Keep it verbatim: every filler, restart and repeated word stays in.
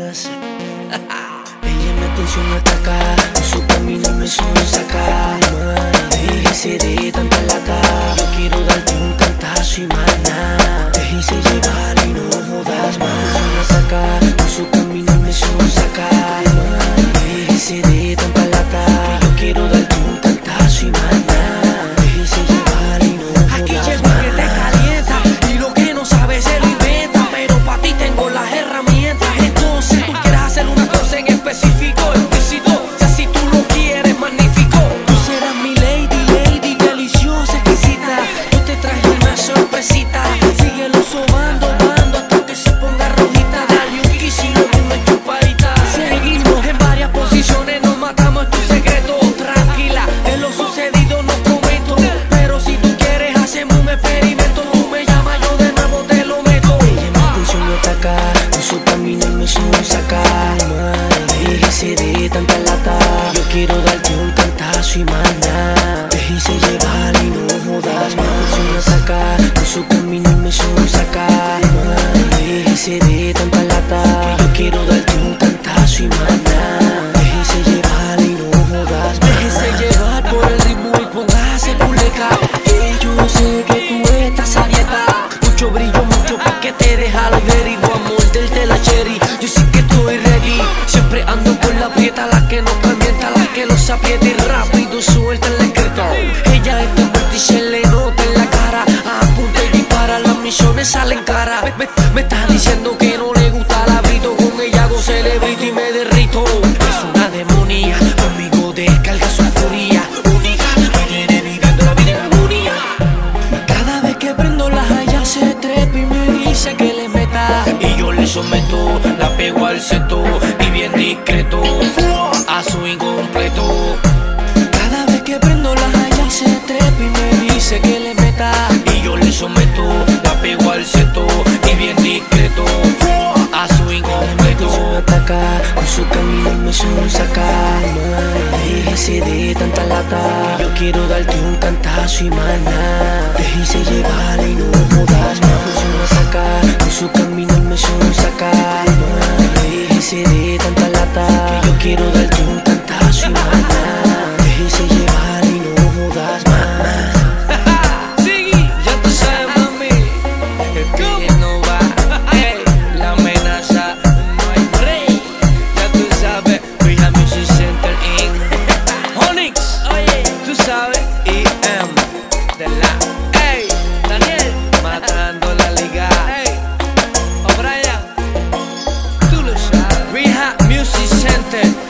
más. Ella me atención me ataca, en su camino me saca. Déjese de tanta lata, yo quiero darte un cantazo y más nada. Déjese llevar y no jodas más. Me ataca, en su camino me saca. Déjese de tanta lata, yo quiero darte un cantazo y más nada. Déjese llevar y no jodas más. Aquí llegó el que te calienta y lo que no sabes se lo inventa, pero pa' ti tengo las herramientas. Entonces tú quieres hacer una cosa en específico, explícito, si así tú lo quieres, magnífico. Tú serás mi lady, lady, deliciosa, exquisita. Yo te traje una sorpresita, síguelo sobando, bando, hasta que se ponga rojita. Dale un kiss y luego una chupadita. Seguimos en varias posiciones, nos matamos en tu secreto. Tranquila, de lo sucedido no comento, pero si tú quieres hacemos un experimento. Tú me llamas, yo de nuevo te lo meto. Ella me atención me ataca, en su camino me saca. Déjese de tanta lata, yo quiero darte un cantazo y más nada. Déjese llevar y no jodas más. Me saca, en su camino me saca. Déjese de tanta lata, yo quiero darte un cantazo y más nada. Déjese llevar y no jodas más. Déjese llevar por el ritmo y póngase culeca, que yo sé que tú estás a dieta. Mucho brillo, mucho piquete, déjalo ver y voy a morderte la cherry. Yo sí que estoy ready, siempre ando con la prieta, la que no calienta, la que los aprieta y rápido suelta el escrito. Ella es tu y se le nota en la cara, apunta y dispara, las misiones salen cara. Me, me, me estás diciendo que no le gusta la brito, con ella hago celebrito y me derrito. Es una demonía, conmigo descarga su furia única, me tiene viviendo la vida en agonía. Cada vez que prendo las hayas se trepa y me dice que le meta, y yo le someto, la pego al seto y bien discreto a su incompleto. Cada vez que prendo las hayas se trepa y me dice que le meta, y yo le someto, la pego al seto y bien discreto a su incompleto. Me ataca, con su camino me saca. Déjese de tanta lata, yo quiero darte un cantazo y más nada. Déjese llevar y no jodas más. Me ataca, con su camino me saca. Déjese de tanta lata, que yo quiero darte un cantazo y más nada. Déjese llevar y no jodas más. Sigui, ya tú sabes, mami, el que no va, ey, la amenaza, no hay break. Ya tú sabes, Rehab Music Center in Onyx, oye, tú sabes, E M de la, ey, Daniel, matando la liga, ey, O'Brien, tú lo sabes, Rehab Music Center.